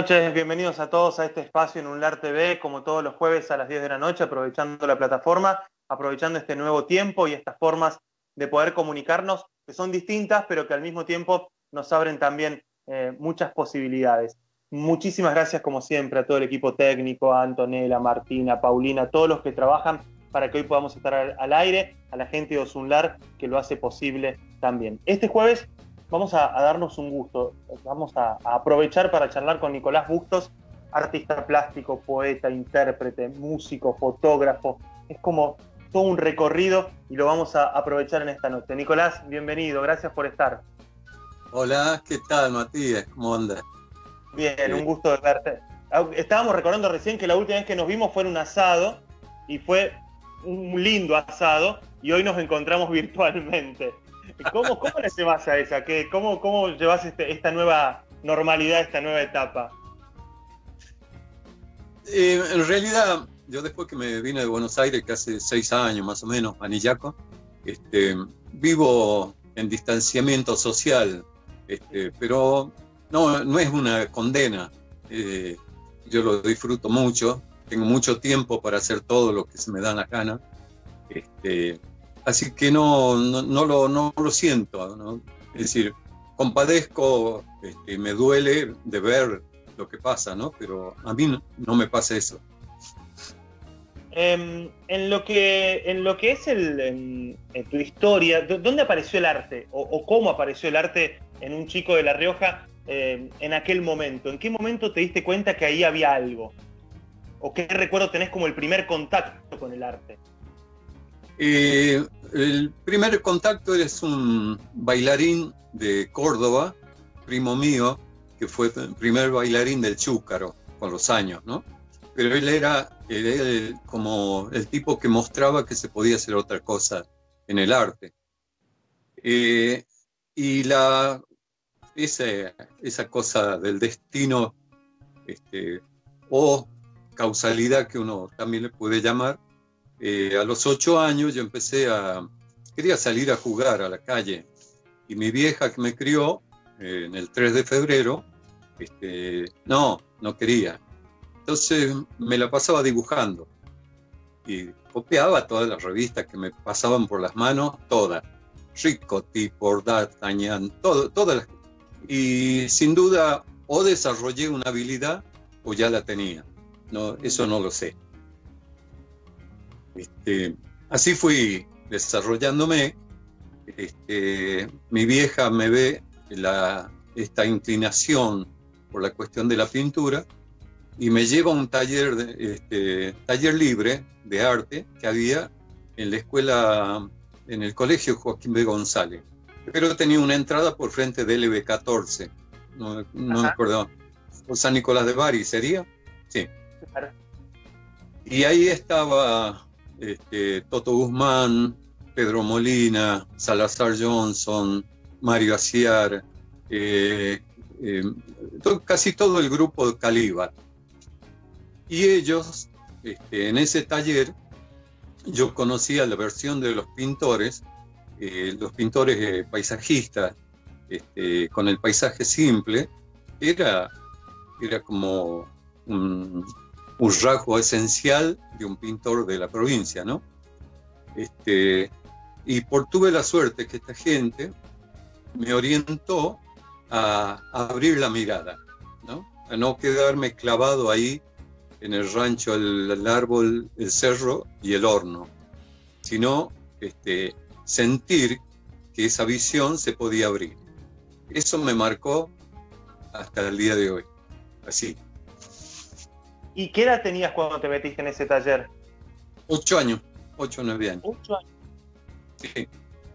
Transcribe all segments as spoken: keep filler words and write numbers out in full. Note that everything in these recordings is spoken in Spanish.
noches, bienvenidos a todos a este espacio en Unlar T V, como todos los jueves a las diez de la noche, aprovechando la plataforma, aprovechando este nuevo tiempo y estas formas de poder comunicarnos, que son distintas, pero que al mismo tiempo nos abren también eh, muchas posibilidades. Muchísimas gracias, como siempre, a todo el equipo técnico, a Antonella, a Martina, a Paulina, a todos los que trabajan para que hoy podamos estar al, al aire, a la gente de Osunlar, que lo hace posible también. Este jueves vamos a, a darnos un gusto, vamos a, a aprovechar para charlar con Nicolás Bustos, artista plástico, poeta, intérprete, músico, fotógrafo. Es como todo un recorrido y lo vamos a aprovechar en esta noche. Nicolás, bienvenido, gracias por estar. Hola, ¿qué tal, Matías? ¿Cómo andas? Bien, eh. un gusto de verte. Estábamos recordando recién que la última vez que nos vimos fue en un asado y fue un lindo asado y hoy nos encontramos virtualmente. ¿Cómo, cómo le llevas a esa? ¿Qué, cómo, ¿Cómo llevas este, esta nueva normalidad, esta nueva etapa? Eh, en realidad, yo después que me vine de Buenos Aires, que hace seis años más o menos, a Nillaco, este, vivo en distanciamiento social, este, pero no, no es una condena. Eh, yo lo disfruto mucho, tengo mucho tiempo para hacer todo lo que se me da la gana. Este, Así que no, no, no, lo, no lo siento, ¿no? Es decir, compadezco, este, me duele de ver lo que pasa, ¿no? Pero a mí no, no me pasa eso. Eh, en, lo que, en lo que es el, en, en tu historia, ¿dónde apareció el arte? O, ¿O cómo apareció el arte en un chico de La Rioja eh, en aquel momento? ¿En qué momento te diste cuenta que ahí había algo? ¿O qué recuerdo tenés como el primer contacto con el arte? Eh, el primer contacto es un bailarín de Córdoba, primo mío, que fue el primer bailarín del Chúcaro con los años, ¿no? Pero él era, él era el, como el tipo que mostraba que se podía hacer otra cosa en el arte. Eh, y la, esa, esa cosa del destino, este, o causalidad que uno también le puede llamar, Eh, a los ocho años yo empecé a... quería salir a jugar a la calle y mi vieja que me crió eh, en el tres de febrero, este, no, no quería. Entonces me la pasaba dibujando y copiaba todas las revistas que me pasaban por las manos, todas. Ricotti, por D'Artagnan, todo, todas las... Y sin duda o desarrollé una habilidad o ya la tenía. No, eso no lo sé. Este, así fui desarrollándome. Este, mi vieja me ve la, esta inclinación por la cuestión de la pintura y me lleva a un taller, de, este, taller libre de arte que había en la escuela, en el colegio Joaquín B. González, pero tenía una entrada por frente del L B catorce, no, no me acuerdo, o San Nicolás de Bari, ¿sería? Sí. Claro. Y ahí estaba Este, Toto Guzmán, Pedro Molina, Salazar Johnson, Mario Aciar, eh, eh, to, casi todo el grupo de Calíbar. Y ellos, este, en ese taller, yo conocía la versión de los pintores, eh, los pintores eh, paisajistas, este, con el paisaje simple, era, era como un... un rasgo esencial de un pintor de la provincia, ¿no? Este, y por tuve la suerte que esta gente me orientó a, a abrir la mirada, ¿no? A no quedarme clavado ahí en el rancho, el, el árbol, el cerro y el horno, sino este, sentir que esa visión se podía abrir. Eso me marcó hasta el día de hoy, así. ¿Y qué edad tenías cuando te metiste en ese taller? Ocho años, ocho o nueve años. ¿Ocho años? Sí. sí.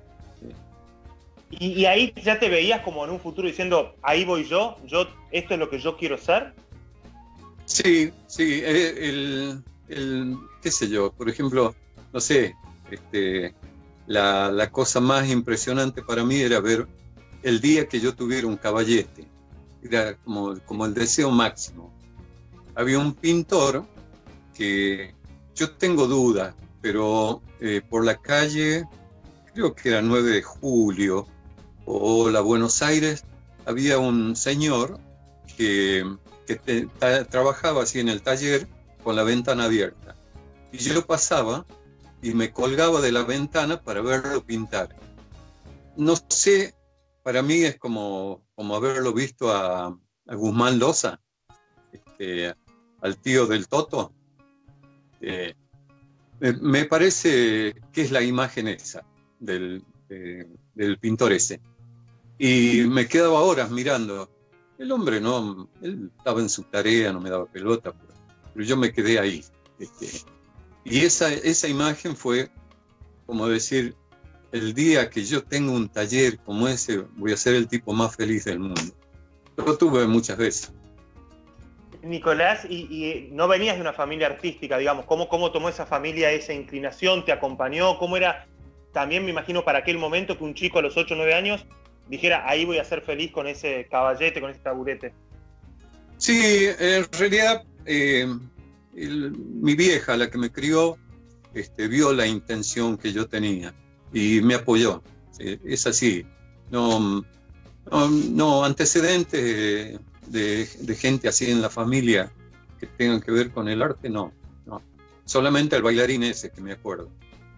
¿Y, ¿Y ahí ya te veías como en un futuro diciendo, ahí voy yo, yo esto es lo que yo quiero ser? Sí, sí, el, el qué sé yo, por ejemplo, no sé, este, la, la cosa más impresionante para mí era ver el día que yo tuviera un caballete. Era como, como el deseo máximo. Había un pintor que yo tengo dudas, pero eh, por la calle, creo que era nueve de julio, o la Buenos Aires, había un señor que que te, ta, trabajaba así en el taller con la ventana abierta. Y yo pasaba y me colgaba de la ventana para verlo pintar. No sé, para mí es como, como haberlo visto a, a Guzmán Loza, este, al tío del Toto. Eh, me, me parece que es la imagen esa del, de, del pintor ese. Y me quedaba horas mirando. El hombre no, él estaba en su tarea, no me daba pelota, pero, pero yo me quedé ahí. Este, y esa, esa imagen fue como decir, el día que yo tengo un taller como ese, voy a ser el tipo más feliz del mundo. Lo tuve muchas veces. Nicolás, y, y no venías de una familia artística, digamos, ¿cómo, cómo tomó esa familia esa inclinación? ¿Te acompañó? ¿Cómo era? También me imagino para aquel momento que un chico a los ocho o nueve años dijera, ahí voy a ser feliz con ese caballete, con ese taburete. Sí, en realidad eh, el, mi vieja, la que me crió, este, vio la intención que yo tenía y me apoyó. Sí, es así. No, no, no antecedentes de, de gente así en la familia que tengan que ver con el arte, no, no. Solamente el bailarín ese que me acuerdo.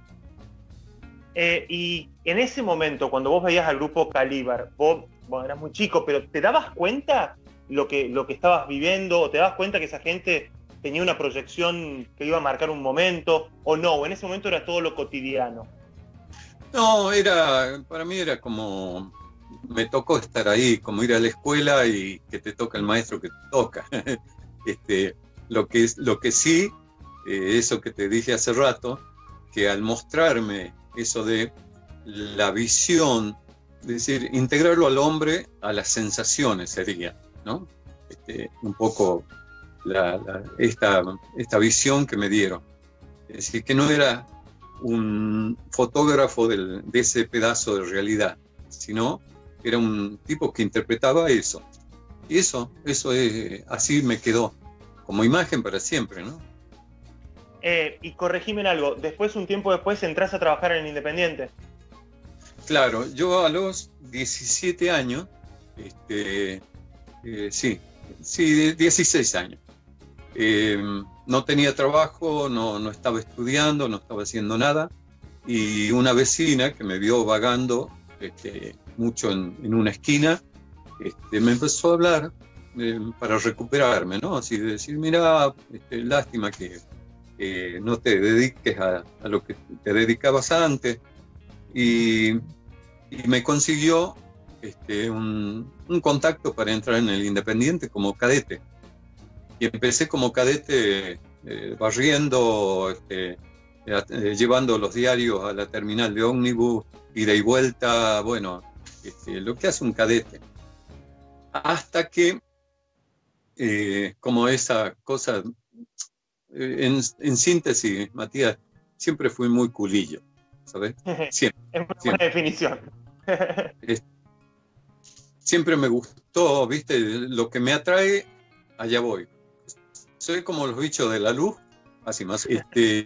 Eh, y en ese momento, cuando vos veías al grupo Calíbar, vos, bueno, eras muy chico, pero ¿te dabas cuenta lo que, lo que estabas viviendo? ¿O te dabas cuenta que esa gente tenía una proyección que iba a marcar un momento? ¿O no? ¿O en ese momento era todo lo cotidiano? No, era, para mí era como, me tocó estar ahí, como ir a la escuela y que te toca el maestro que te toca. este, lo, que, lo que sí, eh, eso que te dije hace rato, que al mostrarme eso de la visión, es decir, integrarlo al hombre a las sensaciones sería, ¿no? Este, un poco la, la, esta, esta visión que me dieron. Es decir, que no era un fotógrafo del, de ese pedazo de realidad, sino era un tipo que interpretaba eso. Y eso, eso es, así me quedó como imagen para siempre, ¿no? Eh, y corregime en algo, después, un tiempo después, entras a trabajar en el Independiente. Claro, yo a los diecisiete años, este, eh, sí, sí, dieciséis años, eh, no tenía trabajo, no, no estaba estudiando, no estaba haciendo nada, y una vecina que me vio vagando este, mucho en, en una esquina, este, me empezó a hablar eh, para recuperarme, ¿no? Así de decir, mira, este, lástima que Eh, no te dediques a, a lo que te dedicabas antes, y, y me consiguió este, un, un contacto para entrar en el Independiente como cadete, y empecé como cadete eh, barriendo, este, eh, llevando los diarios a la terminal de ómnibus, ida y vuelta, bueno, este, lo que hace un cadete, hasta que eh, como esa cosa. En, en síntesis, Matías, siempre fui muy culillo, ¿sabes? Siempre. Es una siempre. buena definición. Es, siempre me gustó, ¿viste? Lo que me atrae, allá voy. Soy como los bichos de la luz, así más. Este,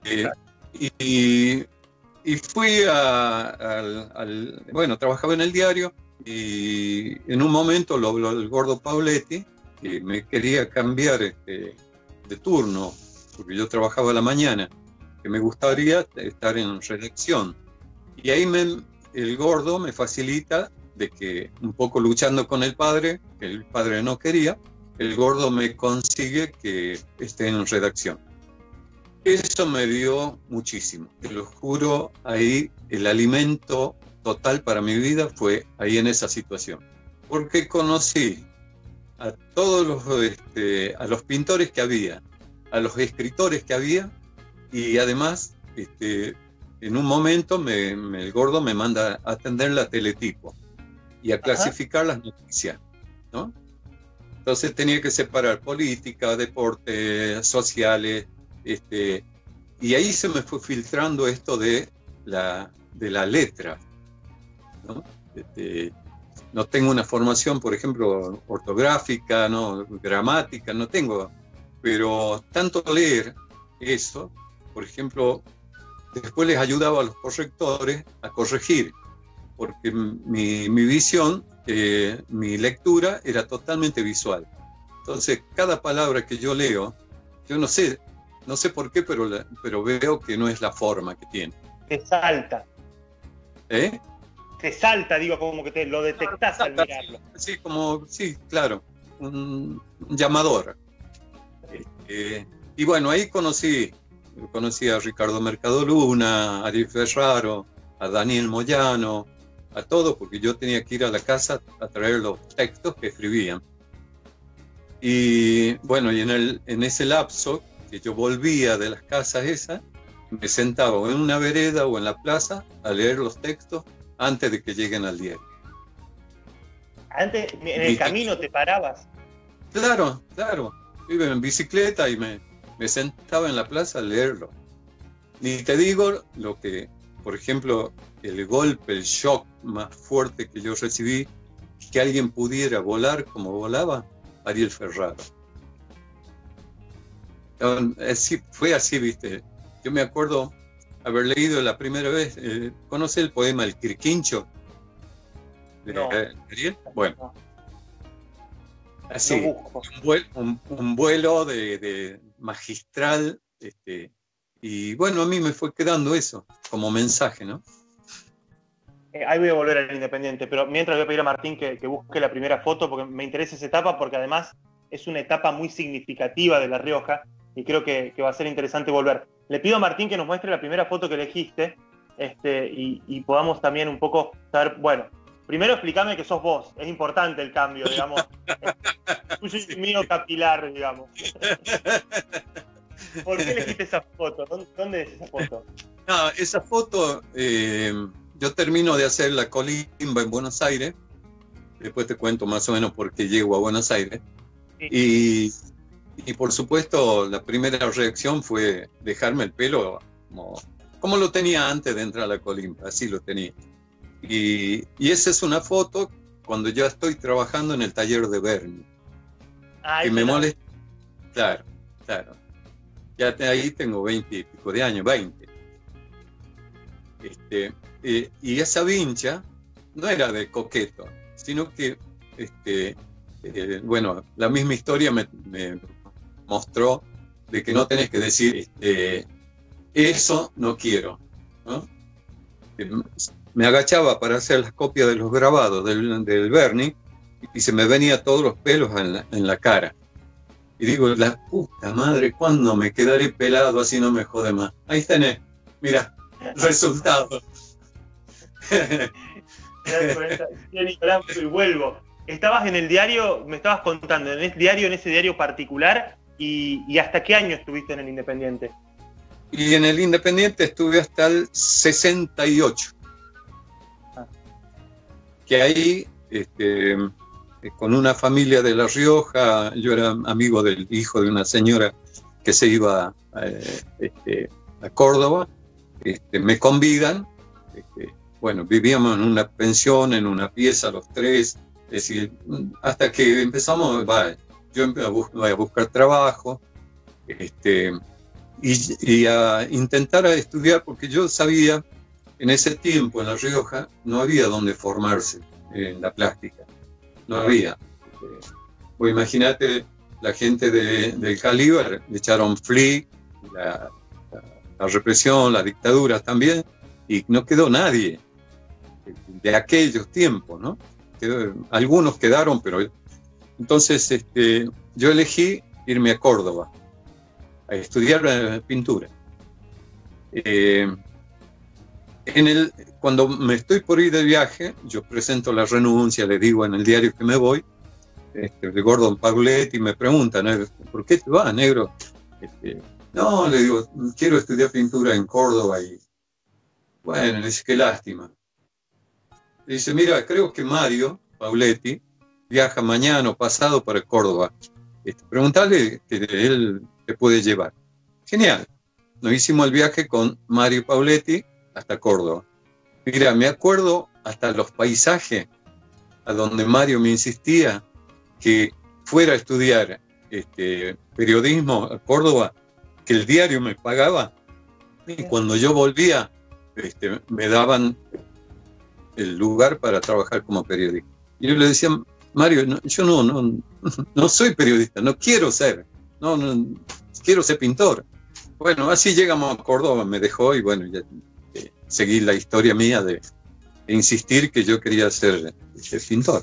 y, y fui a, al, al... Bueno, trabajaba en el diario, y en un momento lo habló el gordo Pauletti, que me quería cambiar este, de turno, porque yo trabajaba a la mañana, que me gustaría estar en redacción. Y ahí me, el gordo me facilita de que, un poco luchando con el padre, que el padre no quería, el gordo me consigue que esté en redacción. Eso me dio muchísimo. Te lo juro, ahí el alimento total para mi vida fue ahí en esa situación. Porque conocí a todos los, este, a los pintores que había, a los escritores que había, y además este, en un momento me, me, el gordo me manda a atender la teletipo y a clasificar Ajá. las noticias, ¿no? Entonces tenía que separar política, deportes, sociales, este, y ahí se me fue filtrando esto de la, de la letra, ¿no? Este, no tengo una formación, por ejemplo, ortográfica, no, gramática, no tengo. Pero tanto leer eso, por ejemplo, después les ayudaba a los correctores a corregir, porque mi, mi visión, eh, mi lectura era totalmente visual. Entonces, cada palabra que yo leo, yo no sé, no sé por qué, pero, la, pero veo que no es la forma que tiene. Te salta. ¿Eh? Te salta, digo, como que te lo detectás al mirarlo. Sí, como, sí, claro, un, un llamador. Este, y bueno, ahí conocí, conocí a Ricardo Mercadoluna, a Ariel Ferraro, a Daniel Moyano, a todos, porque yo tenía que ir a la casa a traer los textos que escribían. Y bueno, y en, el, en ese lapso que yo volvía de las casas esas, me sentaba o en una vereda o en la plaza a leer los textos antes de que lleguen al diario. Antes, en el camino te parabas. Claro, claro. Iba en bicicleta y me, me sentaba en la plaza a leerlo. Ni te digo lo que, por ejemplo, el golpe, el shock más fuerte que yo recibí, que alguien pudiera volar como volaba Ariel Ferraro. Así, fue así, viste. Yo me acuerdo haber leído la primera vez, eh, ¿conoce el poema El Quirquincho? De No. Ariel. Bueno. Así, Lo un vuelo, un, un vuelo de, de magistral, este, y bueno, a mí me fue quedando eso como mensaje, ¿no? Eh, ahí voy a volver al Independiente, pero mientras voy a pedir a Martín que, que busque la primera foto, porque me interesa esa etapa, porque además es una etapa muy significativa de La Rioja, y creo que, que va a ser interesante volver. Le pido a Martín que nos muestre la primera foto que elegiste, este, y, y podamos también un poco saber, bueno, primero explícame que sos vos, es importante el cambio, digamos. Tuyo y mío capilar, digamos. ¿Por qué elegiste esa foto? ¿Dónde es esa foto? No, esa foto, eh, yo termino de hacer la colimba en Buenos Aires, después te cuento más o menos por qué llego a Buenos Aires, sí. y, y por supuesto la primera reacción fue dejarme el pelo como, como lo tenía antes de entrar a la colimba, así lo tenía. Y, y esa es una foto cuando yo estoy trabajando en el taller de Berni. Ah, y me molesta. Claro, claro. Ya te, ahí tengo veinte y pico de años, veinte. Este, eh, y esa vincha no era de coqueto, sino que, este, eh, bueno, la misma historia me, me mostró de que no tenés que decir, este, eso no quiero, ¿no? Me agachaba para hacer las copias de los grabados del, del Berni y se me venían todos los pelos en la, en la cara. Y digo, la puta madre, ¿cuándo me quedaré pelado así no me jode más? Ahí tenés, mira, resultado. Y vuelvo. Estabas en el diario, me estabas contando, en ese diario, en ese diario particular, y, y ¿hasta qué año estuviste en el Independiente? Y en el Independiente estuve hasta el sesenta y ocho. Ah. Que ahí, este, con una familia de La Rioja, yo era amigo del hijo de una señora que se iba eh, este, a Córdoba, este, me convidan, este, bueno, vivíamos en una pensión, en una pieza los tres, es decir, hasta que empezamos, va, yo voy a buscar trabajo, este, y, y a intentar a estudiar, porque yo sabía, en ese tiempo en La Rioja no había donde formarse en la plástica. No había. Pues imagínate, la gente de, del Calíbar le echaron flic, la, la, la represión, las dictaduras también, y no quedó nadie de aquellos tiempos, ¿no? Quedó, algunos quedaron, pero entonces este, yo elegí irme a Córdoba a estudiar pintura. Eh, En el, cuando me estoy por ir de viaje, yo presento la renuncia, le digo en el diario que me voy, este, de Gordon Pauletti, me preguntan, ¿por qué te vas, negro? Este, no, le digo, quiero estudiar pintura en Córdoba, y bueno, le dice, qué lástima. Le dice, mira, creo que Mario Pauletti viaja mañana o pasado para Córdoba. Este, preguntale que él te puede llevar. Genial. Nos hicimos el viaje con Mario Pauletti hasta Córdoba. Mira, me acuerdo hasta los paisajes a donde Mario me insistía que fuera a estudiar este, periodismo a Córdoba, que el diario me pagaba, y cuando yo volvía este, me daban el lugar para trabajar como periodista. Y yo le decía, Mario, no, yo no, no, no soy periodista, no quiero ser, no, no quiero ser pintor. Bueno, así llegamos a Córdoba, me dejó y bueno, ya, eh, seguí la historia mía de, de insistir que yo quería ser, ser pintor.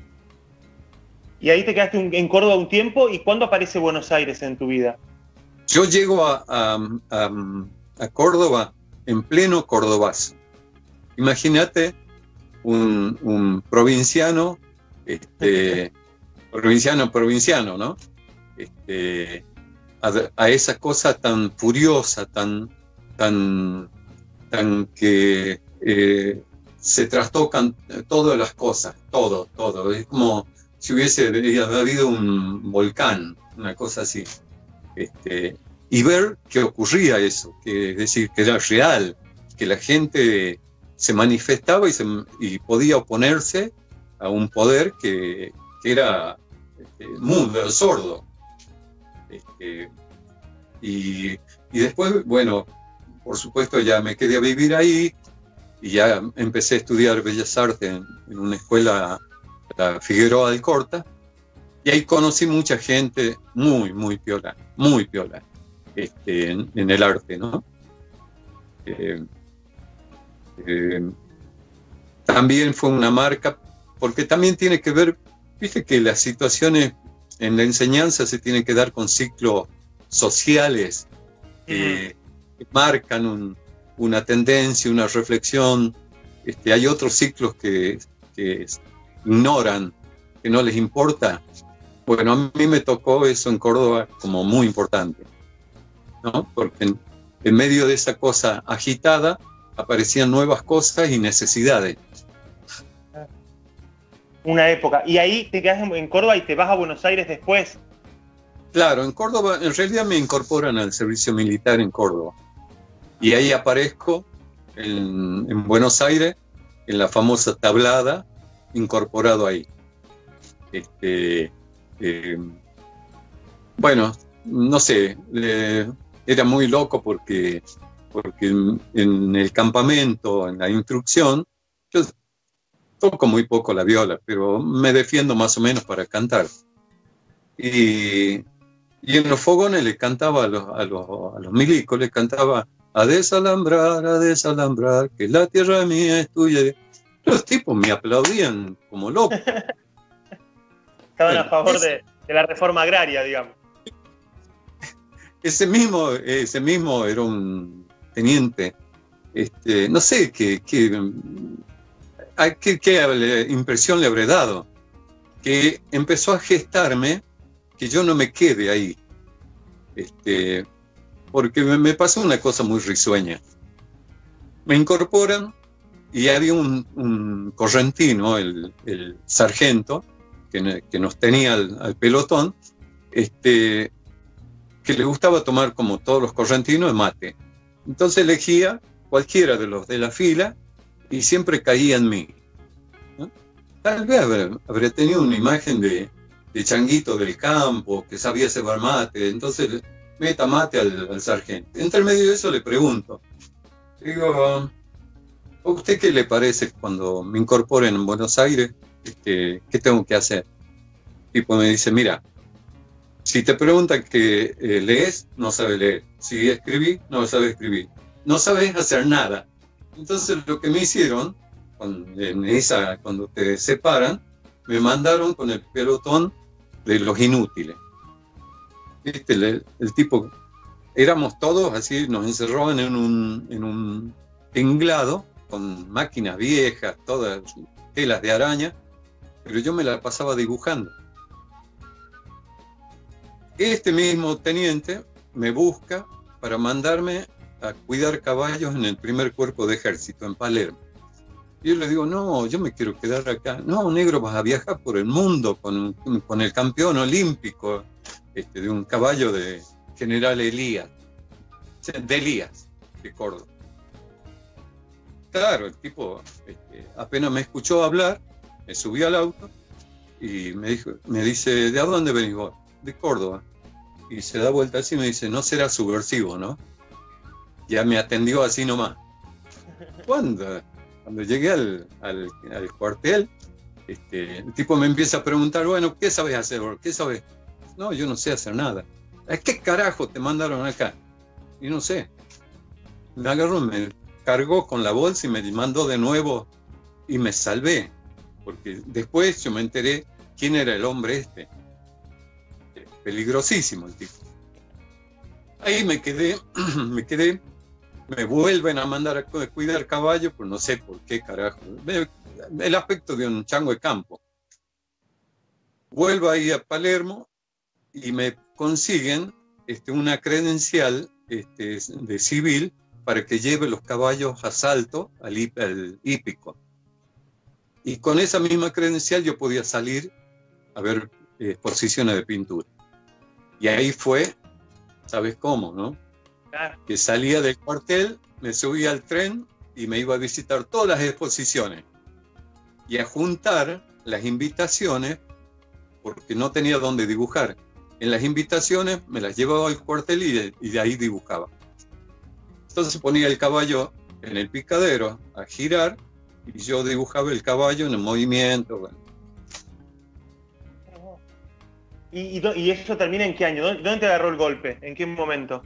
Y ahí te quedaste en Córdoba un tiempo, ¿y cuándo aparece Buenos Aires en tu vida? Yo llego a, a, a, a Córdoba en pleno cordobazo. Imagínate un, un provinciano, este, provinciano, provinciano, ¿no? Este, a, a esa cosa tan furiosa, tan, tan, tan que eh, se trastocan todas las cosas, todo, todo. Es como si hubiese habido un volcán, una cosa así. Este, y ver que ocurría eso, que, es decir, que era real, que la gente se manifestaba y, se, y podía oponerse a un poder que, que era este, mudo, sordo. Este, y, y después, bueno, por supuesto ya me quedé a vivir ahí y ya empecé a estudiar Bellas Artes en, en una escuela, la Figueroa Alcorta, y ahí conocí mucha gente muy, muy piola, muy piola, este, en, en el arte, ¿no? Eh, eh, también fue una marca, porque también tiene que ver, viste que las situaciones en la enseñanza se tienen que dar con ciclos sociales que mm. marcan un, una tendencia, una reflexión. Este, hay otros ciclos que, que ignoran, que no les importa. Bueno, a mí me tocó eso en Córdoba como muy importante, ¿no? Porque en, en medio de esa cosa agitada aparecían nuevas cosas y necesidades. Una época. Y ahí te quedas en Córdoba y te vas a Buenos Aires después. Claro, en Córdoba, en realidad me incorporan al servicio militar en Córdoba. Y ahí aparezco en, en Buenos Aires, en la famosa tablada, incorporado ahí. Este, eh, bueno, no sé, eh, era muy loco porque, porque en, en el campamento, en la instrucción, yo toco muy poco la viola, pero me defiendo más o menos para cantar. Y, y en los fogones le cantaba a los, a los, a los milicos, les cantaba a desalambrar, a desalambrar, que la tierra mía es tuya. Los tipos me aplaudían como locos. Estaban a favor de, de la reforma agraria, digamos. Ese mismo, ese mismo era un teniente, este, no sé qué, qué, qué, qué impresión le habré dado, que empezó a gestarme que yo no me quede ahí, este, porque me, me pasó una cosa muy risueña. Me incorporan y había un, un correntino, el, el sargento, que, que nos tenía al, al pelotón, este, que le gustaba tomar, como todos los correntinos, mate. Entonces elegía cualquiera de los de la fila y siempre caía en mí, ¿no? Tal vez habré, habré tenido una imagen de, de changuito del campo, que sabía cebar mate, entonces meta mate al, al sargento. Entre medio de eso le pregunto, digo, ¿a usted qué le parece cuando me incorporen en Buenos Aires? Este, ¿qué tengo que hacer? El tipo me dice, mira, si te preguntan que eh, lees, no sabes leer. Si escribís, no sabes escribir. No sabes hacer nada. Entonces lo que me hicieron, cuando, en esa, cuando te separan, me mandaron con el pelotón de los inútiles. ¿Viste? El, el tipo, éramos todos así, nos encerraban en un, en un tinglado con máquinas viejas, todas telas de araña, pero yo me la pasaba dibujando. Este mismo teniente me busca para mandarme a cuidar caballos en el primer cuerpo de ejército en Palermo. Y yo le digo, no, yo me quiero quedar acá. No, negro, vas a viajar por el mundo con, con el campeón olímpico este, de un caballo de General Elías, de Elías, de Córdoba. Claro, el tipo este, apenas me escuchó hablar, me subí al auto y me, dijo, me dice, ¿de dónde venís vos? De Córdoba. Y se da vuelta así y me dice, no será subversivo, ¿no? Ya me atendió así nomás. Cuando, cuando llegué al, al, al cuartel, Este, el tipo me empieza a preguntar, bueno, ¿qué sabes hacer? ¿Qué sabes? No, yo no sé hacer nada. ¿Qué carajo te mandaron acá? Y no sé. Me agarró, me cargó con la bolsa y me mandó de nuevo y me salvé. Porque después yo me enteré quién era el hombre este. Peligrosísimo el tipo. Ahí me quedé, me quedé, me vuelven a mandar a cuidar caballo, pues no sé por qué carajo. El aspecto de un chango de campo. Vuelvo ahí a Palermo y me consiguen este, una credencial este, de civil para que lleve los caballos a salto al, al hípico. Y con esa misma credencial yo podía salir a ver eh, exposiciones de pintura. Y ahí fue, ¿sabes cómo, no? Claro. Que salía del cuartel, me subía al tren y me iba a visitar todas las exposiciones y a juntar las invitaciones, porque no tenía dónde dibujar. En las invitaciones me las llevaba al cuartel y de, y de ahí dibujaba. Entonces ponía el caballo en el picadero a girar y yo dibujaba el caballo en el movimiento. Bueno. ¿Y, y, ¿Y eso termina en qué año? ¿Dónde te agarró el golpe? ¿En qué momento?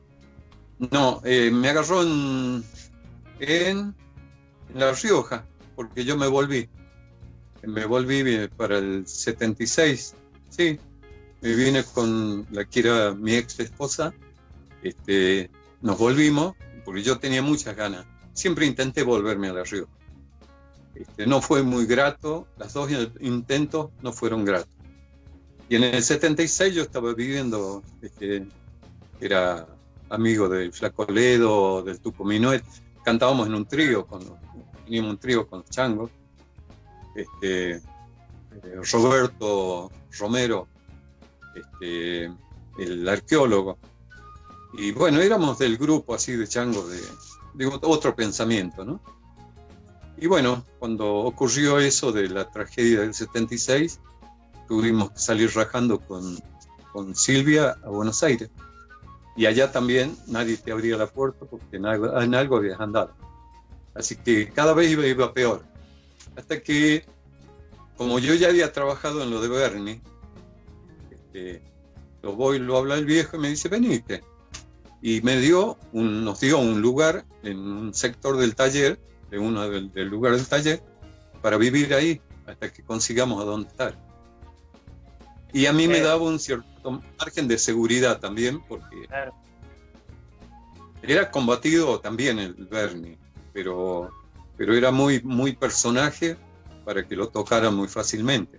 No, eh, me agarró en, en, en La Rioja, porque yo me volví. Me volví para el setenta y seis, sí. Me vine con la que era mi ex esposa. Este, nos volvimos, porque yo tenía muchas ganas. Siempre intenté volverme a La Rioja. Este, no fue muy grato, los dos intentos no fueron gratos. Y en el setenta y seis yo estaba viviendo, este, era amigo del Flaco Ledo, del Tuco Minuet, cantábamos en un trío, con, teníamos un trío con los changos, este, eh, Roberto Romero, este, el arqueólogo, y bueno, éramos del grupo así de changos de, de otro pensamiento, ¿no? Y bueno, cuando ocurrió eso de la tragedia del setenta y seis, tuvimos que salir rajando con, con Silvia a Buenos Aires. Y allá también nadie te abría la puerta porque en algo, en algo habías andado. Así que cada vez iba, iba peor. Hasta que, como yo ya había trabajado en lo de Bernie, este, lo voy, lo habla el viejo y me dice, venite. Y me dio un, nos dio un lugar en un sector del taller, de uno del, del lugar del taller, para vivir ahí hasta que consigamos a dónde estar. Y a mí me daba un cierto margen de seguridad también, porque claro, era combatido también el Bernie, pero, pero era muy, muy personaje para que lo tocara muy fácilmente.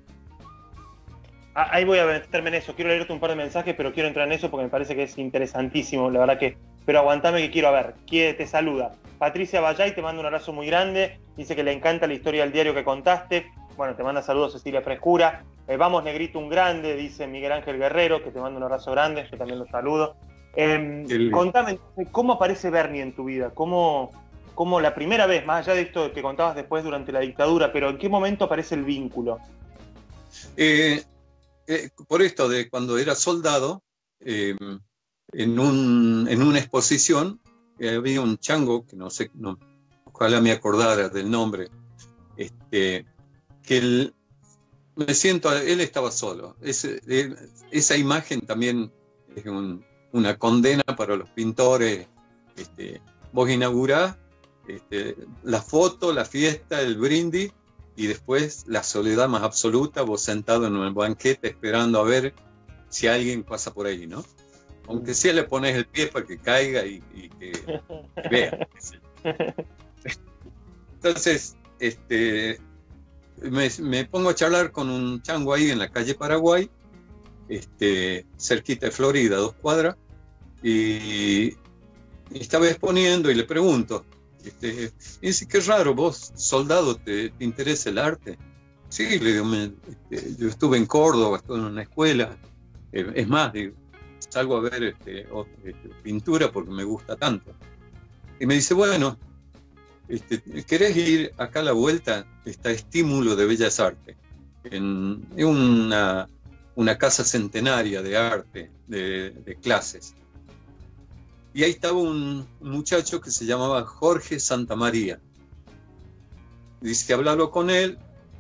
Ahí voy a meterme en eso. Quiero leerte un par de mensajes, pero quiero entrar en eso porque me parece que es interesantísimo, la verdad que... Pero aguantame que quiero a ver. ¿Quién te saluda? Patricia Bayay te manda un abrazo muy grande. Dice que le encanta la historia del diario que contaste. Bueno, te manda saludos Cecilia Frescura. Eh, vamos, negrito, un grande, dice Miguel Ángel Guerrero, que te manda un abrazo grande. Yo también lo saludo. Eh, El... Contame, ¿cómo aparece Bernie en tu vida? ¿Cómo, cómo la primera vez, más allá de esto que contabas después durante la dictadura, pero en qué momento aparece el vínculo? Eh... Eh, por esto de cuando era soldado, eh, en, un, en una exposición eh, había un chango, que no sé, no, ojalá me acordara del nombre, este, que él, me siento, él estaba solo. Ese, eh, esa imagen también es un, una condena para los pintores. Este, vos inaugurás este, la foto, la fiesta, el brindis, y después la soledad más absoluta, vos sentado en un banquete esperando a ver si alguien pasa por ahí, ¿no? Aunque sea le pones el pie para que caiga y, y que vea. Entonces, este, me, me pongo a charlar con un chango ahí en la calle Paraguay, este, cerquita de Florida, dos cuadras, y, y estaba exponiendo y le pregunto, Este, y dice, qué raro, vos, soldado, ¿te, te interesa el arte? Sí, le digo, me, este, yo estuve en Córdoba, estuve en una escuela, eh, es más, digo, salgo a ver este, o, este, pintura porque me gusta tanto. Y me dice, bueno, este, ¿querés ir acá a la vuelta? Está Estímulo de Bellas Artes, en, en una, una casa centenaria de arte, de, de clases. Y ahí estaba un muchacho que se llamaba Jorge Santamaría. Dice, hablarlo con él,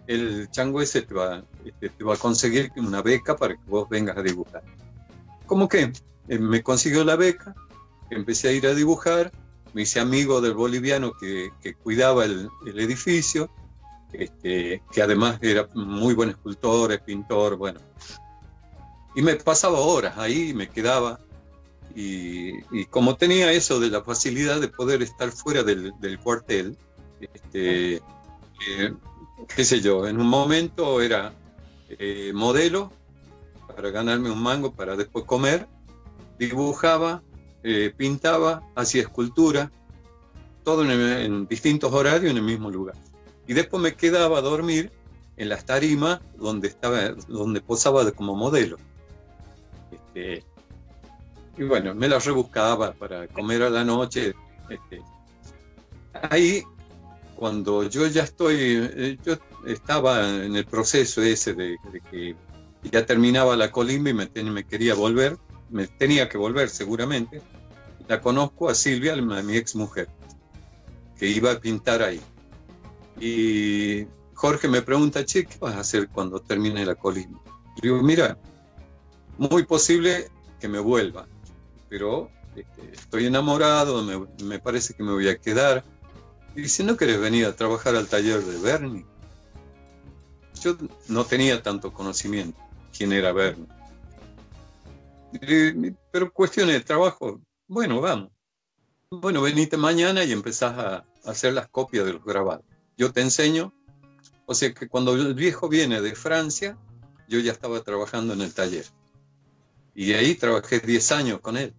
el chango ese te va, este, te va a conseguir una beca para que vos vengas a dibujar. ¿Cómo que? Eh, me consiguió la beca, empecé a ir a dibujar, me hice amigo del boliviano que, que cuidaba el, el edificio, este, que además era muy buen escultor, pintor, bueno. Y me pasaba horas ahí, me quedaba, y, y como tenía eso de la facilidad de poder estar fuera del, del cuartel, este, eh, qué sé yo, en un momento era eh, modelo para ganarme un mango para después comer, dibujaba, eh, pintaba, hacía escultura, todo en, en distintos horarios en el mismo lugar. Y después me quedaba a dormir en las tarimas donde, estaba, donde posaba como modelo. Este, y bueno, me las rebuscaba para comer a la noche. Este, ahí, cuando yo ya estoy, yo estaba en el proceso ese de, de que ya terminaba la colimba y me, me quería volver, me tenía que volver seguramente. La conozco a Silvia, a mi ex mujer, que iba a pintar ahí. Y Jorge me pregunta, che, ¿qué vas a hacer cuando termine la colimba? Le digo, mira, muy posible que me vuelva, pero este, estoy enamorado, me, me parece que me voy a quedar. Y dice, ¿no querés venir a trabajar al taller de Berni? Yo no tenía tanto conocimiento quién era Berni. Y, pero cuestiones de trabajo, bueno, vamos. Bueno, venite mañana y empezás a, a hacer las copias de los grabados. Yo te enseño. O sea que cuando el viejo viene de Francia, yo ya estaba trabajando en el taller. Y ahí trabajé diez años con él.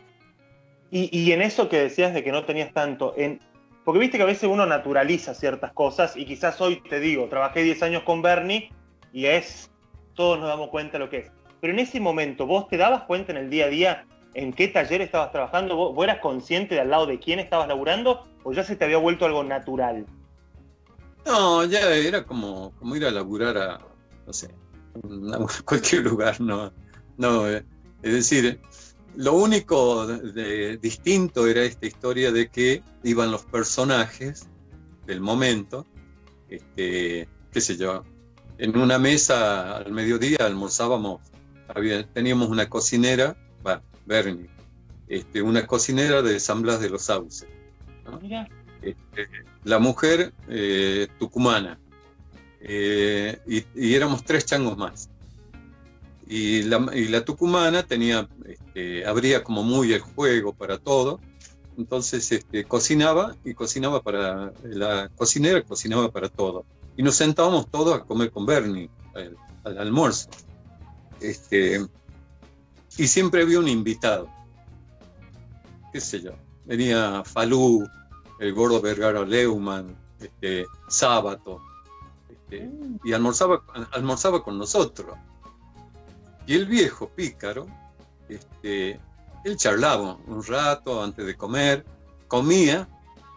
Y, y en eso que decías de que no tenías tanto, en, porque viste que a veces uno naturaliza ciertas cosas y quizás hoy te digo, trabajé diez años con Berni y es, todos nos damos cuenta de lo que es. Pero en ese momento, ¿vos te dabas cuenta en el día a día en qué taller estabas trabajando? ¿Vos, vos eras consciente de al lado de quién estabas laburando o ya se te había vuelto algo natural? No, ya era como, como ir a laburar a, no sé, a cualquier lugar, no, no, es decir, lo único de, de, distinto era esta historia de que iban los personajes del momento, este, qué sé yo, en una mesa al mediodía almorzábamos, había, teníamos una cocinera, va, Berni, este, una cocinera de San Blas de los Sauces, ¿no? Mira. Este, la mujer eh, tucumana, eh, y, y éramos tres changos más. Y la, y la tucumana tenía, este, abría como muy el juego para todo, entonces este, cocinaba y cocinaba para, la cocinera cocinaba para todo. Y nos sentábamos todos a comer con Berni al, al almuerzo. Este, y siempre había un invitado, qué sé yo, venía Falú, el gordo Vergara Leumann, este, Sábato, este, y almorzaba, almorzaba con nosotros. Y el viejo pícaro, este, él charlaba un rato antes de comer, comía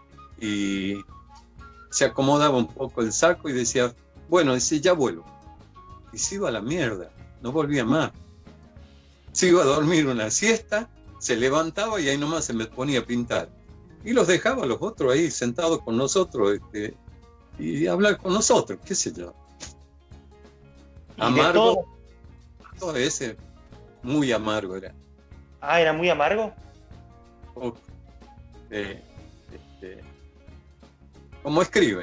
y se acomodaba un poco el saco y decía, bueno, dice, ya vuelvo. Y se iba a la mierda, no volvía más. Se iba a dormir una siesta, se levantaba y ahí nomás se me ponía a pintar. Y los dejaba a los otros ahí sentados con nosotros este, y hablar con nosotros, qué sé yo. Amargo, todo ese, muy amargo era. Ah, ¿era muy amargo? Oh, eh, este, como escribe.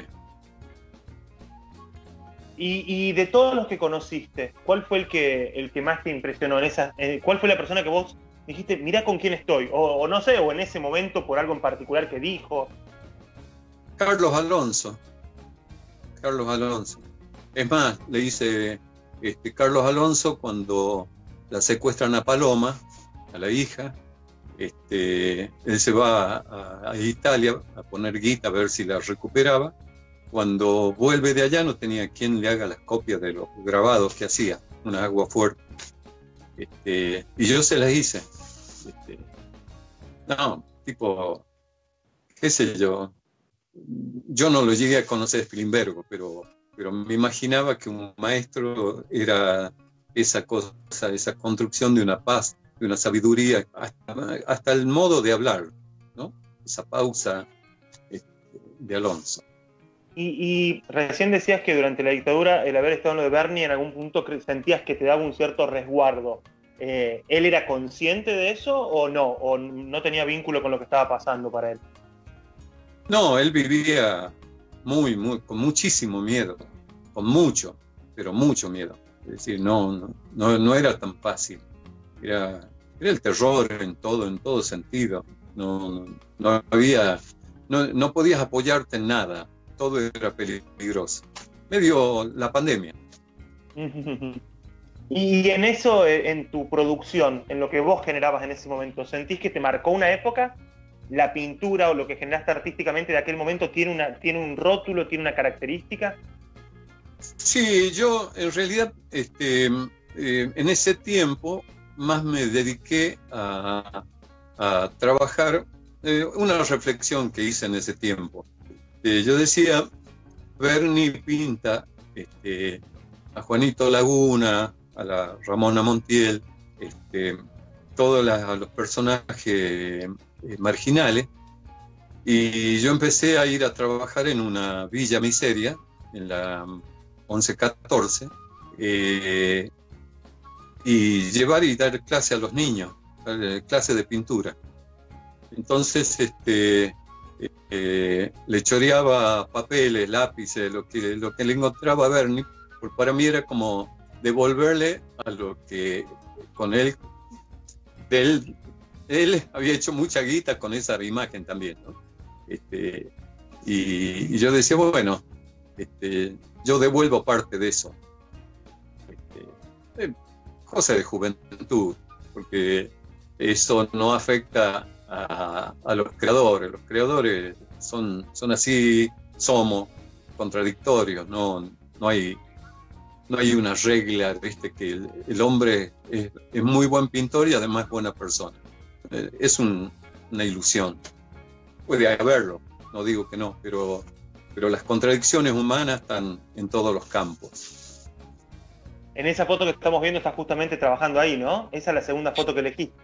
Y, y de todos los que conociste, ¿cuál fue el que, el que más te impresionó? En esa, eh, ¿Cuál fue la persona que vos dijiste, mirá con quién estoy? O, o no sé, o en ese momento por algo en particular que dijo. Carlos Alonso. Carlos Alonso. Es más, le dice este, Carlos Alonso cuando la secuestran a Paloma, a la hija, este, él se va a, a Italia a poner guita a ver si la recuperaba. Cuando vuelve de allá no tenía quien le haga las copias de los grabados que hacía, una agua fuerte. Este, y yo se las hice. Este, no, tipo, qué sé yo, yo no lo llegué a conocer a Spilimbergo, pero, pero me imaginaba que un maestro era esa cosa, esa construcción de una paz, de una sabiduría, hasta, hasta el modo de hablar, ¿no? Esa pausa este, de Alonso. Y, y recién decías que durante la dictadura, el haber estado en lo de Bernie, en algún punto sentías que te daba un cierto resguardo. Eh, ¿Él era consciente de eso o no? ¿O no tenía vínculo con lo que estaba pasando para él? No, él vivía muy, muy, con muchísimo miedo, con mucho, pero mucho miedo. Es decir, no, no, no, no era tan fácil. Era, era el terror en todo, en todo sentido. No, no, no había, no, no podías apoyarte en nada. Todo era peligroso. Medio la pandemia. Y en eso, en tu producción, en lo que vos generabas en ese momento, ¿sentís que te marcó una época? ¿La pintura o lo que generaste artísticamente de aquel momento tiene, una, tiene un rótulo, tiene una característica? Sí, yo en realidad este, eh, en ese tiempo más me dediqué a, a trabajar, eh, una reflexión que hice en ese tiempo. Eh, yo decía, Bernie pinta este, a Juanito Laguna, a la Ramona Montiel, este, todos la, los personajes eh, marginales, y yo empecé a ir a trabajar en una villa miseria, en la once catorce, eh, y llevar y dar clase a los niños, clase de pintura. Entonces, este, eh, le choreaba papeles, lápices, lo que, lo que le encontraba a Bernie, porque para mí era como devolverle a lo que con él, de él, él había hecho mucha guita con esa imagen también, ¿no? Este, y, y yo decía, bueno, este, yo devuelvo parte de eso. Este, eh, cosa de juventud, porque eso no afecta a, a los creadores. Los creadores son, son así, somos contradictorios, no, no hay... No hay una regla, ¿viste? Que el, el hombre es, es muy buen pintor y además buena persona. Eh, es un, una ilusión. Puede haberlo, no digo que no, pero, pero las contradicciones humanas están en todos los campos. En esa foto que estamos viendo estás justamente trabajando ahí, ¿no? Esa es la segunda foto que elegiste.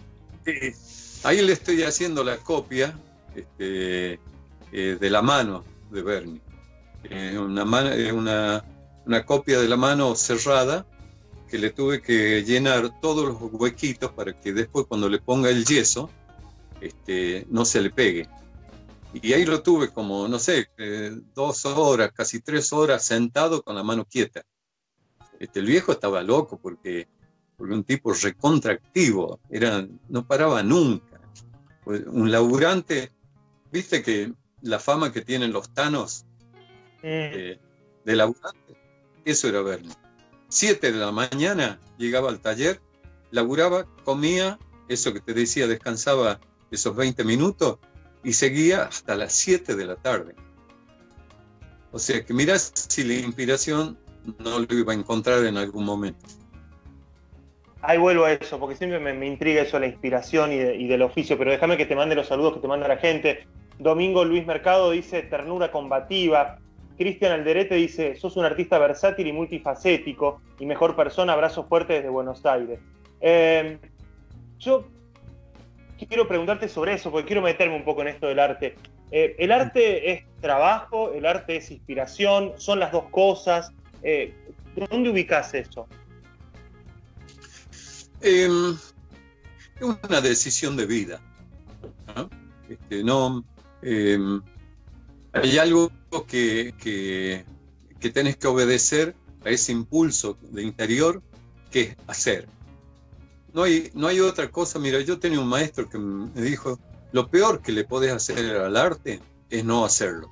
Sí. Ahí le estoy haciendo la copia este, eh, de la mano de Bernie. Eh, una mano, eh, una... una copia de la mano cerrada que le tuve que llenar todos los huequitos para que después cuando le ponga el yeso este, no se le pegue. Y ahí lo tuve como, no sé, eh, dos horas, casi tres horas sentado con la mano quieta. Este, el viejo estaba loco porque, porque un tipo recontractivo, era, no paraba nunca. Un laburante, viste que la fama que tienen los tanos eh, de laburante, eso era Bernie. Siete de la mañana llegaba al taller, laburaba, comía, eso que te decía, descansaba esos veinte minutos y seguía hasta las siete de la tarde. O sea que mirá si la inspiración no lo iba a encontrar en algún momento. Ahí vuelvo a eso, porque siempre me, me intriga eso, la inspiración y, de, y del oficio, pero déjame que te mande los saludos que te manda la gente. Domingo Luis Mercado dice, ternura combativa. Cristian Alderete dice, sos un artista versátil y multifacético y mejor persona, abrazo fuerte desde Buenos Aires. Eh, yo quiero preguntarte sobre eso, porque quiero meterme un poco en esto del arte. Eh, ¿El arte es trabajo? ¿El arte es inspiración? ¿Son las dos cosas? Eh, ¿Dónde ubicás eso? Eh, es una decisión de vida, ¿no? Este, no eh, hay algo que, que, que tenés que obedecer a ese impulso de interior que es hacer. No hay, no hay otra cosa. Mira, yo tenía un maestro que me dijo, lo peor que le podés hacer al arte es no hacerlo.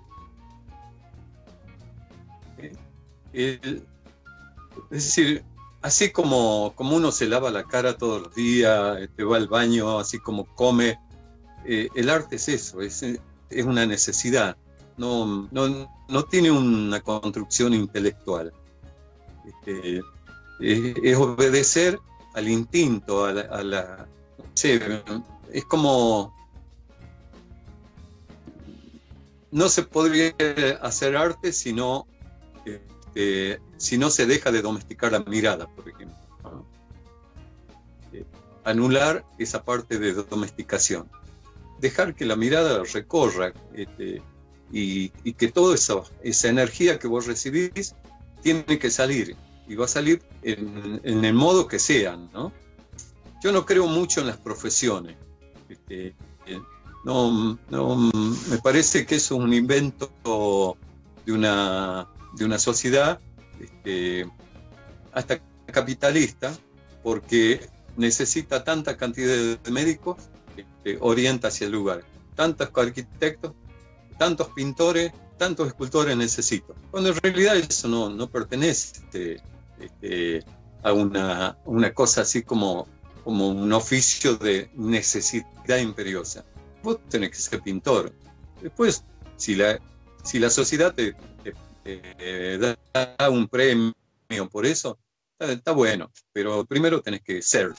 El, es decir, así como, como uno se lava la cara todos los días, te va al baño, así como come, eh, el arte es eso, es, es una necesidad. No, no, no tiene una construcción intelectual. Este, es, es obedecer al instinto, a la, a la sí, es como no se podría hacer arte si no, este, si no se deja de domesticar la mirada, por ejemplo, ¿no? Eh, anular esa parte de domesticación, dejar que la mirada recorra, este, y, y que toda esa, esa energía que vos recibís tiene que salir, y va a salir en, en el modo que sea, ¿no? Yo no creo mucho en las profesiones. Este, no, no, me parece que eso es un invento de una, de una sociedad este, hasta capitalista, porque necesita tanta cantidad de médicos que este, orienta hacia el lugar. Tantos arquitectos, tantos pintores, tantos escultores necesito. Cuando en realidad eso no, no pertenece este, este, a una, una cosa así como, como un oficio de necesidad imperiosa. Vos tenés que ser pintor. Después, si la, si la sociedad te, te, te da un premio por eso, está, está bueno, pero primero tenés que ser.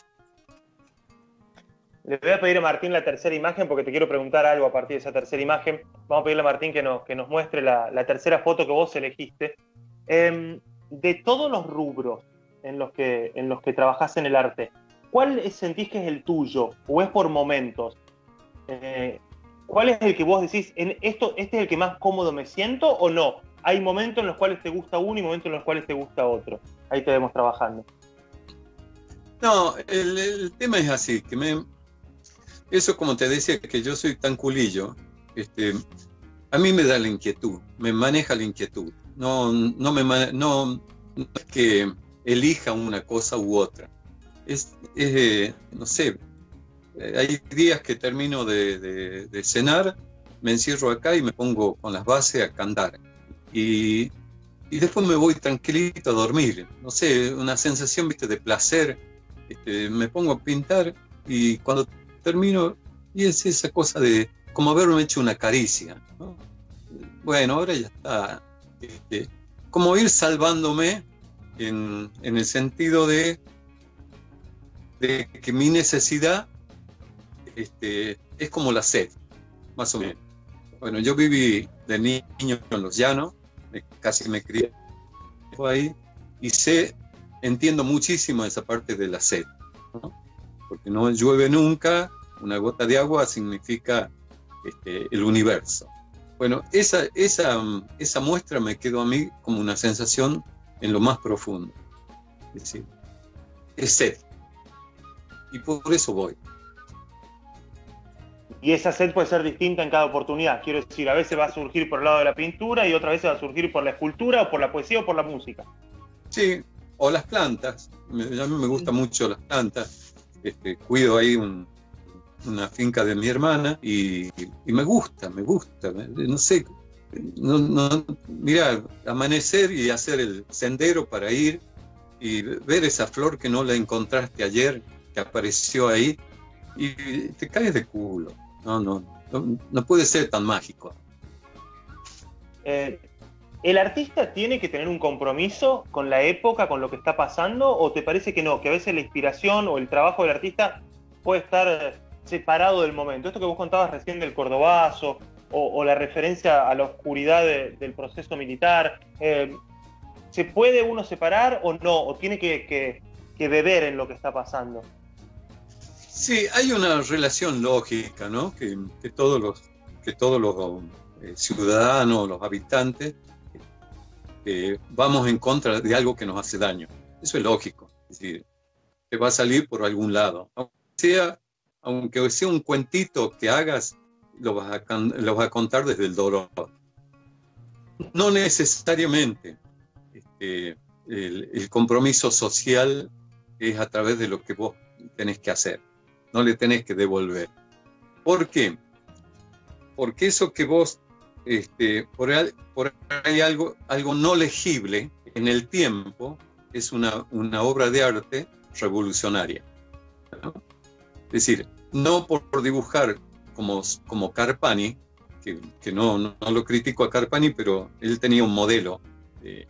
Le voy a pedir a Martín la tercera imagen porque te quiero preguntar algo a partir de esa tercera imagen. Vamos a pedirle a Martín que nos, que nos muestre la, la tercera foto que vos elegiste. Eh, de todos los rubros en los que, en los que trabajás en el arte, ¿cuál sentís que es el tuyo? ¿O es por momentos? Eh, ¿Cuál es el que vos decís, en esto, este es el que más cómodo me siento o no? Hay momentos en los cuales te gusta uno y momentos en los cuales te gusta otro. Ahí te vemos trabajando. No, el, el tema es así, que me... Eso, como te decía, que yo soy tan culillo, este, a mí me da la inquietud, me maneja la inquietud. No, no, me, no, no es que elija una cosa u otra. Es, es eh, no sé, hay días que termino de, de, de cenar, me encierro acá y me pongo con las bases a cantar. Y, y después me voy tranquilito a dormir. No sé, una sensación, viste, de placer. Este, me pongo a pintar y cuando termino, y es esa cosa de como haberme hecho una caricia, ¿no? Bueno, ahora ya está. Este, como ir salvándome en, en el sentido de, de que mi necesidad este, es como la sed, más o menos. Bueno, yo viví de niño en los llanos, me, casi me crié ahí, y sé, entiendo muchísimo esa parte de la sed, ¿no? Porque no llueve nunca, una gota de agua significa este, el universo. Bueno, esa, esa, esa muestra me quedó a mí como una sensación en lo más profundo. Es decir, es sed. Y por eso voy. Y esa sed puede ser distinta en cada oportunidad. Quiero decir, a veces va a surgir por el lado de la pintura y otras veces va a surgir por la escultura o por la poesía o por la música. Sí, o las plantas. A mí me gustan mucho las plantas. Este, cuido ahí un, una finca de mi hermana y, y me gusta, me gusta, no sé, no, no, mira, amanecer y hacer el sendero para ir y ver esa flor que no la encontraste ayer, que apareció ahí, y te caes de culo. No, no, no, no puede ser tan mágico. Eh, ¿El artista tiene que tener un compromiso con la época, con lo que está pasando? ¿O te parece que no? Que a veces la inspiración o el trabajo del artista puede estar separado del momento. Esto que vos contabas recién del cordobazo o, o la referencia a la oscuridad de, del proceso militar. Eh, ¿Se puede uno separar o no? ¿O tiene que, que, que beber en lo que está pasando? Sí, hay una relación lógica, ¿no? Que, que todos los, que todos los eh, ciudadanos, los habitantes, Eh, vamos en contra de algo que nos hace daño. Eso es lógico. Es decir, te va a salir por algún lado. Aunque sea, aunque sea un cuentito que hagas, lo vas a, lo vas a contar desde el dolor. No necesariamente este, el, el compromiso social es a través de lo que vos tenés que hacer. No le tenés que devolver. ¿Por qué? Porque eso que vos Este, por ahí, por ahí algo, algo no legible en el tiempo es una, una obra de arte revolucionaria, ¿no? Es decir, no por, por dibujar como, como Carpani, que, que no, no, no lo critico a Carpani, pero él tenía un modelo eh,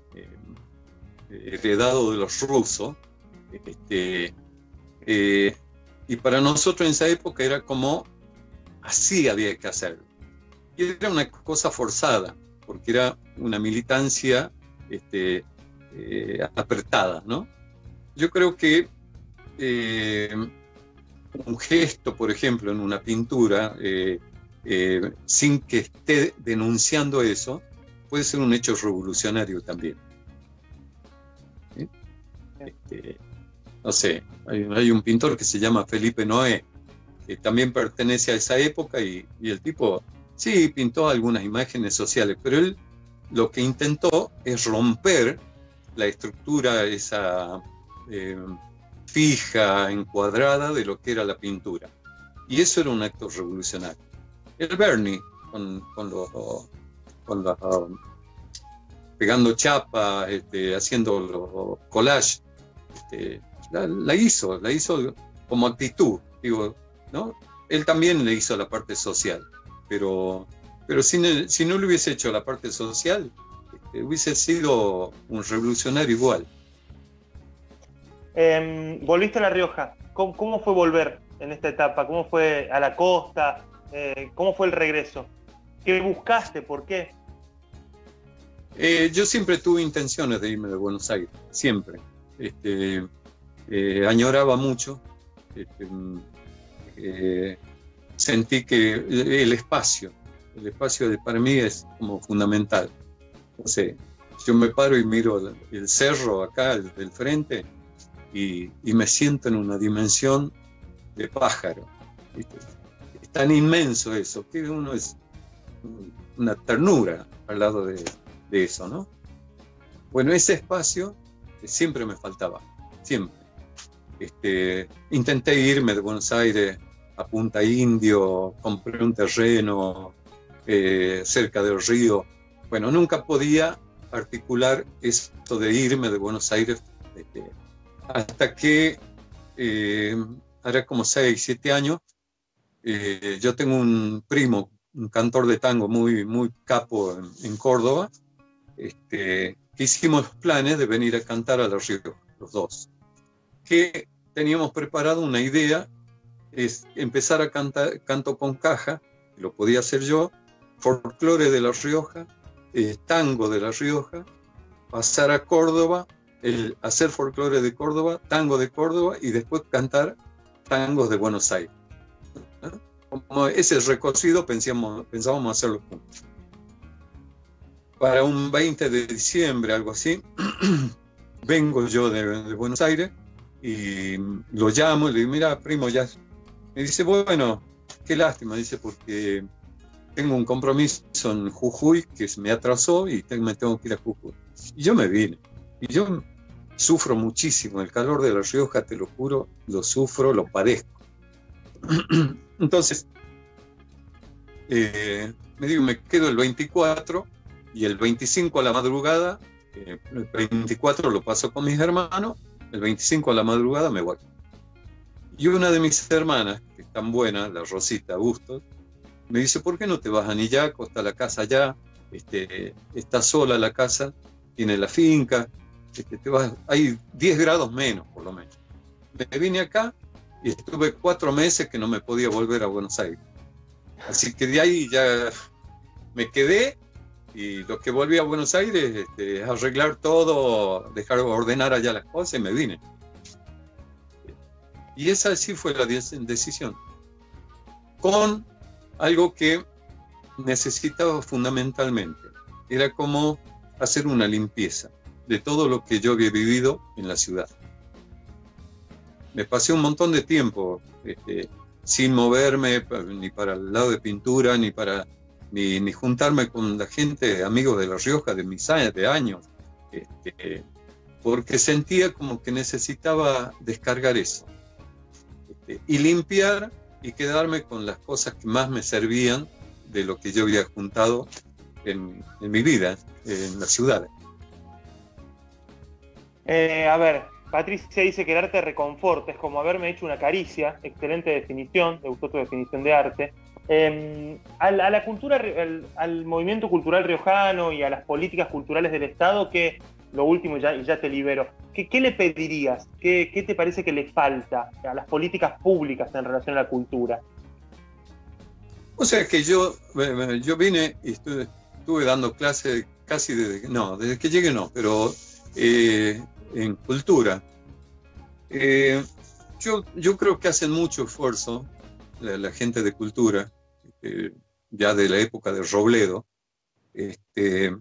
eh, heredado de los rusos, este, eh, y para nosotros en esa época era como así había que hacerlo. Y era una cosa forzada, porque era una militancia este, eh, apretada, ¿no? Yo creo que eh, un gesto, por ejemplo, en una pintura, eh, eh, sin que esté denunciando eso, puede ser un hecho revolucionario también. ¿Sí? Este, no sé, hay, hay un pintor que se llama Felipe Noé, que también pertenece a esa época, y, y el tipo sí pintó algunas imágenes sociales, pero él lo que intentó es romper la estructura esa eh, fija, encuadrada de lo que era la pintura. Y eso era un acto revolucionario. El Berni, con, con los, con los um, pegando chapas, este, haciendo los collages, este, la, la hizo, la hizo como actitud, digo, ¿no? Él también le hizo la parte social, pero, pero si, si no le hubiese hecho la parte social, este, hubiese sido un revolucionario igual. Eh, volviste a La Rioja. ¿Cómo, ¿Cómo fue volver en esta etapa? ¿Cómo fue a la costa? Eh, ¿Cómo fue el regreso? ¿Qué buscaste? ¿Por qué? Eh, yo siempre tuve intenciones de irme de Buenos Aires, siempre. Este, eh, añoraba mucho. Este, eh, sentí que el espacio, el espacio de, para mí es como fundamental. O sea, yo me paro y miro el, el cerro acá del frente y, y me siento en una dimensión de pájaro. ¿Viste? Es tan inmenso eso, que uno es una ternura al lado de, de eso, ¿no? Bueno, ese espacio siempre me faltaba, siempre. Este, intenté irme de Buenos Aires a Punta Indio, compré un terreno eh, cerca del río. Bueno, nunca podía articular esto de irme de Buenos Aires este, hasta que eh, hará como seis, siete años. Eh, yo tengo un primo, un cantor de tango muy, muy capo en, en Córdoba, este, que hicimos planes de venir a cantar a La Rioja, los dos. Que teníamos preparado una idea, es empezar a cantar canto con caja, lo podía hacer yo, folclore de La Rioja, eh, tango de La Rioja, pasar a Córdoba, el, hacer folclore de Córdoba, tango de Córdoba, y después cantar tangos de Buenos Aires. ¿No? Como ese recorrido pensábamos, pensábamos hacerlo juntos. Para un veinte de diciembre, algo así, vengo yo de, de Buenos Aires y lo llamo y le digo, mira, primo, ya. Me dice, bueno, qué lástima, dice, porque tengo un compromiso en Jujuy que se me atrasó y me tengo que ir a Jujuy. Y yo me vine. Y yo sufro muchísimo. El calor de La Rioja, te lo juro, lo sufro, lo padezco. Entonces, eh, me digo, me quedo el veinticuatro y el veinticinco a la madrugada, eh, el veinticuatro lo paso con mis hermanos, el veinticinco a la madrugada me voy. Y una de mis hermanas, que es tan buena, la Rosita Bustos, me dice, ¿por qué no te vas a Nillaco? Está la casa allá, este, está sola la casa, tiene la finca, este, te vas, hay diez grados menos, por lo menos. Me vine acá y estuve cuatro meses que no me podía volver a Buenos Aires. Así que de ahí ya me quedé, y lo que volví a Buenos Aires, este, arreglar todo, dejar ordenar allá las cosas, y me vine. Y esa sí fue la decisión. Con algo que necesitaba fundamentalmente. Era como hacer una limpieza de todo lo que yo había vivido en la ciudad. Me pasé un montón de tiempo este, sin moverme ni para el lado de pintura, ni para ni, ni juntarme con la gente, amigos de La Rioja, de mis años, de años, este, porque sentía como que necesitaba descargar eso. Este, y limpiar y quedarme con las cosas que más me servían de lo que yo había juntado en, en mi vida, en la ciudad. Eh, a ver, Patricia dice que el arte reconforta, es como haberme hecho una caricia. Excelente definición, me gustó tu definición de arte. Eh, a, la, a la cultura, al, al movimiento cultural riojano y a las políticas culturales del Estado, que lo último, ya, y ya te libero, ¿qué, qué le pedirías? ¿Qué, ¿Qué te parece que le falta a las políticas públicas en relación a la cultura? O sea que yo, yo vine y estuve, estuve dando clases casi desde, no, desde que llegué no, pero eh, en cultura. Eh, yo, yo creo que hacen mucho esfuerzo la, la gente de cultura. Eh, ya de la época de Robledo. Este,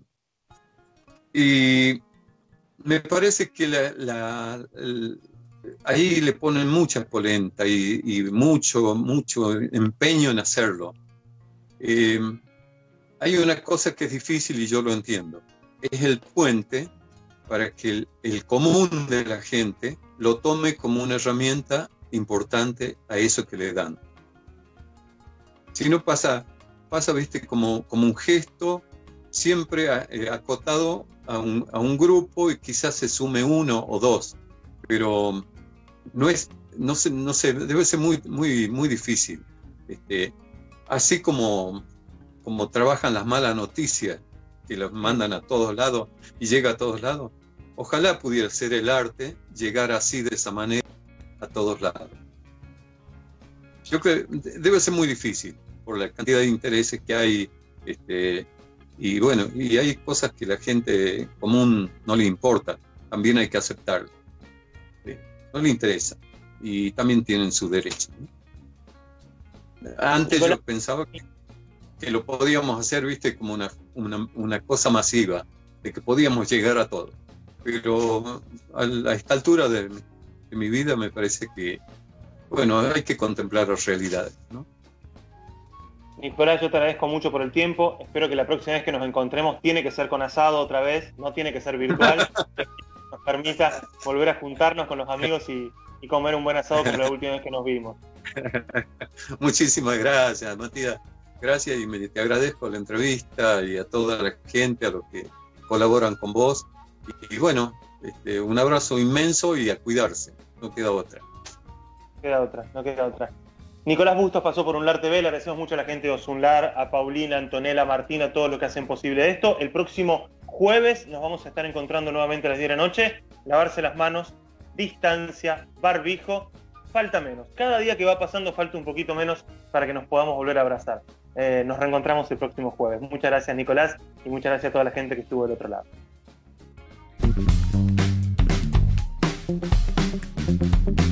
y me parece que la, la, el, ahí le ponen mucha polenta y, y mucho, mucho empeño en hacerlo. Eh, hay una cosa que es difícil y yo lo entiendo. Es el puente para que el, el común de la gente lo tome como una herramienta importante a eso que le dan. Si no pasa, pasa viste, como, como un gesto siempre eh, acotado a un, a un grupo y quizás se sume uno o dos, pero no es, no sé, no sé, debe ser muy, muy, muy difícil. Este, así como, como trabajan las malas noticias, que las mandan a todos lados y llega a todos lados, ojalá pudiera ser el arte llegar así de esa manera a todos lados. Yo creo que debe ser muy difícil por la cantidad de intereses que hay, este, y bueno, y hay cosas que la gente común no le importa, también hay que aceptarlo. ¿Sí? No le interesa y también tienen su derecho, ¿no? Antes yo pensaba que, que lo podíamos hacer, viste, como una, una, una cosa masiva, de que podíamos llegar a todo, pero a, a esta altura de, de mi vida me parece que, bueno, hay que contemplar las realidades, ¿no? Nicolás, yo te agradezco mucho por el tiempo. Espero que la próxima vez que nos encontremos tiene que ser con asado otra vez, no tiene que ser virtual. Nos permita volver a juntarnos con los amigos y, y comer un buen asado como la última vez que nos vimos. Muchísimas gracias, Matías. Gracias y me, te agradezco la entrevista y a toda la gente, a los que colaboran con vos. Y, y bueno, este, un abrazo inmenso y a cuidarse. No queda otra. No queda otra, no queda otra. Nicolás Bustos pasó por Unlar T V, le agradecemos mucho a la gente de Osunlar, a Paulina, Antonella, a Martina, a todos los que hacen posible esto. El próximo jueves nos vamos a estar encontrando nuevamente a las diez de la noche. Lavarse las manos, distancia, barbijo, falta menos. Cada día que va pasando falta un poquito menos para que nos podamos volver a abrazar. Eh, nos reencontramos el próximo jueves. Muchas gracias, Nicolás, y muchas gracias a toda la gente que estuvo del otro lado.